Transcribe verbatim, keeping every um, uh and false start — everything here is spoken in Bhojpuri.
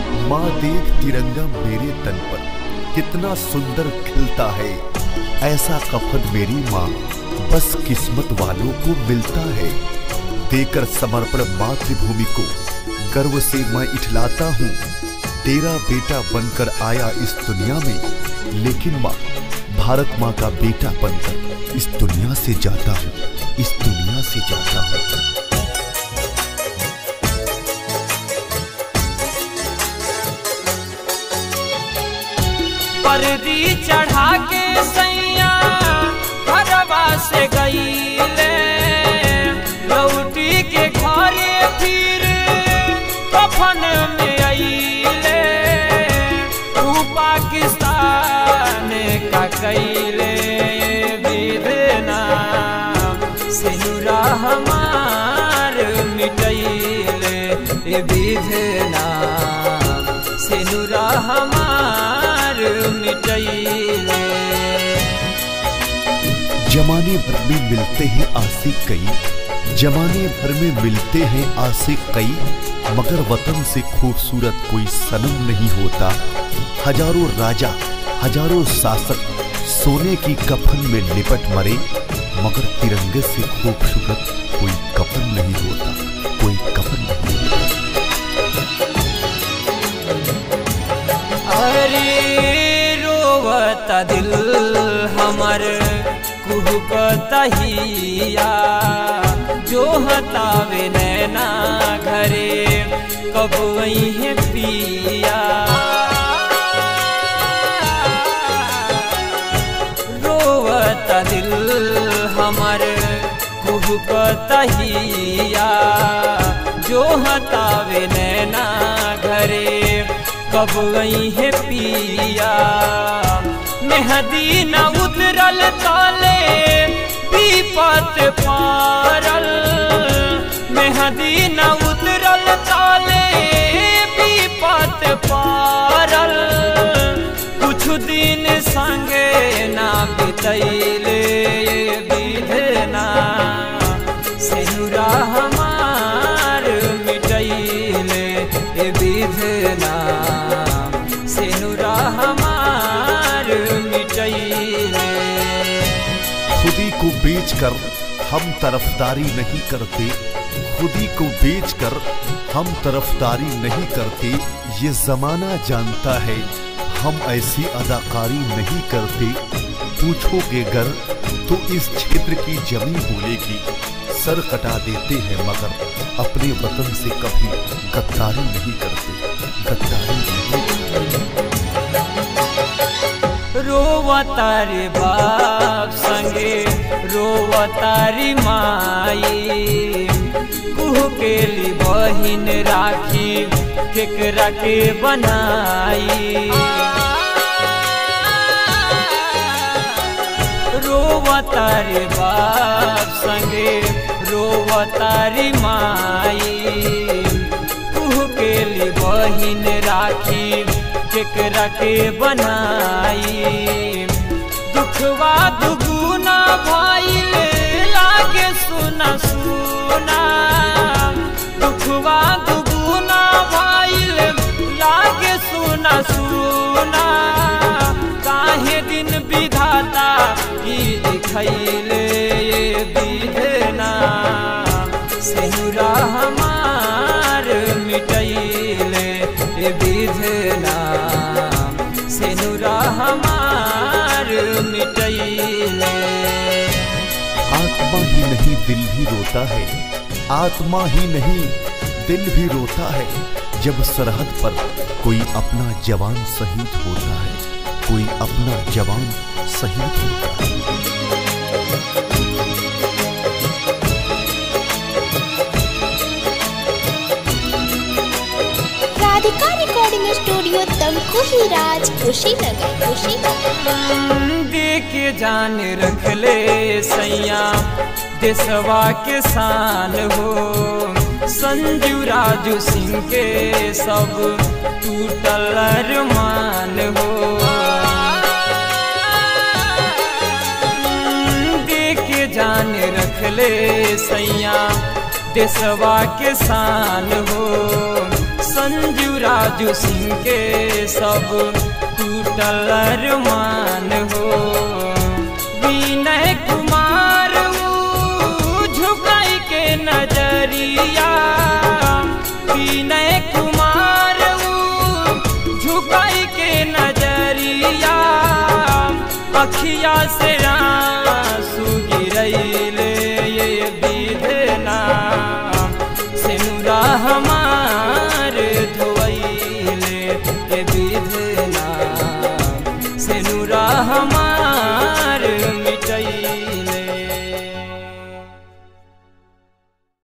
माँ देख तिरंगा मेरे तन पर कितना सुंदर खिलता है, ऐसा कफन मेरी माँ बस किस्मत वालों को मिलता है। देकर समर्पण मातृभूमि को गर्व से मैं इठलाता हूँ, तेरा बेटा बनकर आया इस दुनिया में, लेकिन माँ भारत माँ का बेटा बनकर इस दुनिया से जाता हूँ, इस दुनिया से जाता हूँ। पर्दी चढ़ा के सैया घरवा से गईले, लौटी के घरे फिर कफन में आईले, तू पाकिस्तान का कैले विधना सिनुरा हमार मिटैले, विधना सिनुरा हमार मिटैले। जमाने भर में मिलते हैं आशिक कई, जमाने भर में मिलते हैं आशिक कई, मगर वतन से खूबसूरत कोई सनम नहीं होता। हजारों राजा हजारों शासक सोने की कफन में लिपट मरे, मगर तिरंगे से खूबसूरत कोई कफन नहीं होता, कोई कफन नहीं होता। अरे रोवता दिल हमर कुहकता हिया, जो हतावे नैना घरे कब वही पिया। रोवता दिल हमर कुहकता हिया, जो हतावे नैना घरे कब वही है पिया। मेहदी न उतरल ताले विपत पारल, मेहदी न उतरल ताले विपत पारल, कुछ दिन संगे ना बितैले विधना सिनुरा हमार मिटैले, विधना सिनुरा हमार मिटैले। खुदी को बेचकर हम तरफदारी नहीं करते, खुदी को बेचकर हम तरफदारी नहीं करते, ये जमाना जानता है हम ऐसी अदाकारी नहीं करते। पूछोगे गर तो इस क्षेत्र की जमीन बोलेगी, सर कटा देते हैं मगर अपने वतन से कभी गद्दारी नहीं करते, गद्दारी नहीं करते। रोवतारी बाप संगे रोवतारी माई, कुहकेली बहिन राखी केकरा के बनाई। रोवतारी बाप संगे रोवतारी माई, कुहकेली बहिन राखी केकरा के बनाई। दुखवा दुगुना भइल लागे सुना सुना, दुखवा दुगुना भइल लागे सुना सुना, काहे दिन विधाता ई दिखैले विधना सिनुरा हमार मिटैले, विधना सिनुरा हमार मिटैले। आत्मा ही नहीं दिल भी रोता है, आत्मा ही नहीं दिल भी रोता है, जब सरहद पर कोई अपना जवान शहीद होता है, कोई अपना जवान शहीद होता है। Radhika recording studio Tamkuhi Raj Kushinagar, Kushinagar. देके जान रख ले सैया देशवा के शान हो, संजू राजू सिंह के सब टूटल अरमान हो। देके जान रख ले सैया देशवा के शान हो, संजू राजू सिंह के सब टूटल अरमान हो। विनय कुमार झुकाई के नजरिया, विनय कुमार झुकाई के नजरिया, अखिया से